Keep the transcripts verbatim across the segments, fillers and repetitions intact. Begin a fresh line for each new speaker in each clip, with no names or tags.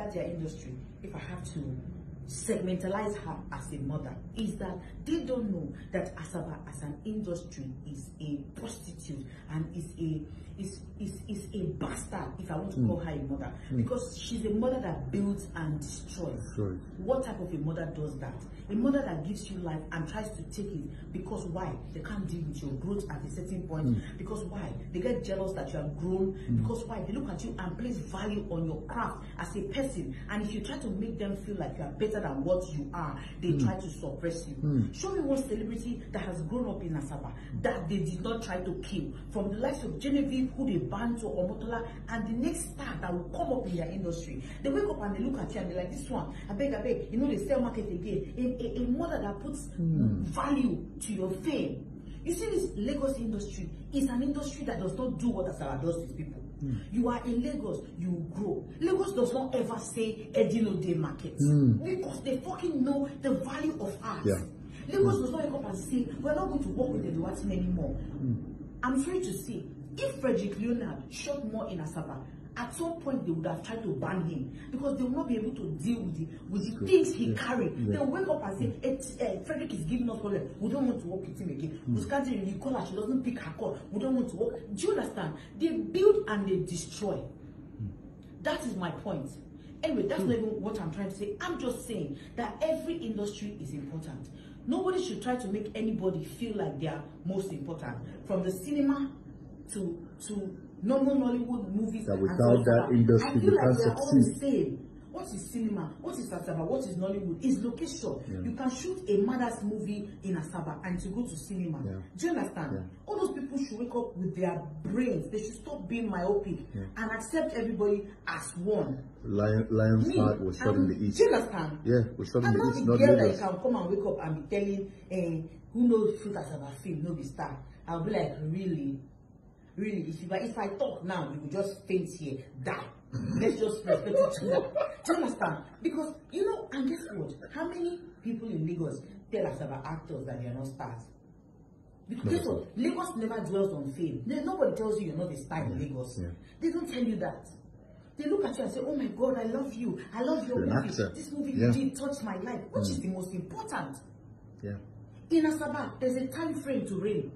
about their industry, if I have to segmentalize her as a mother, is that they don't know that Asaba as an industry is a prostitute and is a is is, is a bastard, if I want to mm. call her a mother, mm. because she's a mother that builds and destroys. Sorry. What type of a mother does that? A mother that gives you life and tries to take it because why? They can't deal with your growth at a certain point. Mm. Because why? They get jealous that you have grown. Mm. Because why? They look at you and place value on your craft as a person. And if you try to make them feel like you are better than what you are, they mm. try to suppress you. Mm. Show me one celebrity that has grown up in Asaba that they did not try to kill. From the likes of Genevieve, who they banned to Omotola, and the next star that will come up in their industry. They wake up and they look at you and they're like, this one, I beg, I beg, you know, they sell market again. A, a, a mother that puts mm. value to your fame. You see, this Lagos industry is an industry that does not do what Asaba does to people. Mm. You are in Lagos, you grow. Lagos does not ever say Edino Day Market mm. because they fucking know the value of art. Yeah. Lagos mm. does not wake up and say, we're not going to work with the Duatin anymore. Mm. I'm sorry to say, if Frederick Leonard shot more in Asaba, at some point they would have tried to ban him because they will not be able to deal with the with the things he yeah. carried. Yeah. They'll wake up and say, eh, eh, Frederick is giving us problem. We don't want to work with him again. Mm. We can't you call her, she doesn't pick her call. We don't want to work. Do you understand? They build and they destroy. Mm. That is my point. Anyway, that's mm. not even what I'm trying to say. I'm just saying that every industry is important. Nobody should try to make anybody feel like they are most important. From the cinema to to normal Nollywood movies,
that without that industry,
I feel like
they
are all the same. What is cinema? What is Asaba? What is Nollywood? Is location. Yeah. You can shoot a mother's movie in Asaba and to go to cinema. Yeah. Do you understand? Yeah. All those people should wake up with their brains. They should stop being myopic yeah. and accept everybody as one.
Lion, Lion's Me, Heart was shot in the East.
Do you understand?
Yeah, was shot in the East.
I'm not the girl that you can come and wake up and be telling, eh, who knows shoot Asaba film, no be star. I'll be like, really? Really, if, you, if I talk now, you will just faint here, die. Let's just respect each other. Do you understand? Because, you know, and guess what? How many people in Lagos tell us about actors that they are not stars? Because guess what? Lagos never dwells on fame. There, nobody tells you you're not a star in Lagos. Yeah. They don't tell you that. They look at you and say, oh my God, I love you. I love your movie. This movie yeah. did touch my life, which mm. is the most important. Yeah. In Asaba, there's a time frame to reign.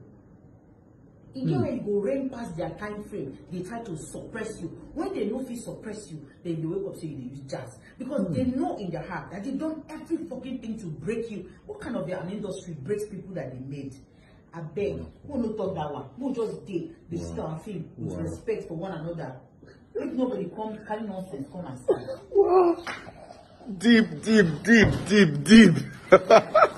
In mm. when you go rain past their time frame, they try to suppress you. When they know if they suppress you, then they wake up saying they use jazz. Because mm. they know in their heart that they've done every fucking thing to break you. What kind of an industry breaks people that they made? I beg, wow. who no talk that one? Who just did the wow. sit our film with wow. respect for one another? If nobody comes, carry nonsense, come and start.
Wow. Deep, deep, deep, deep, deep.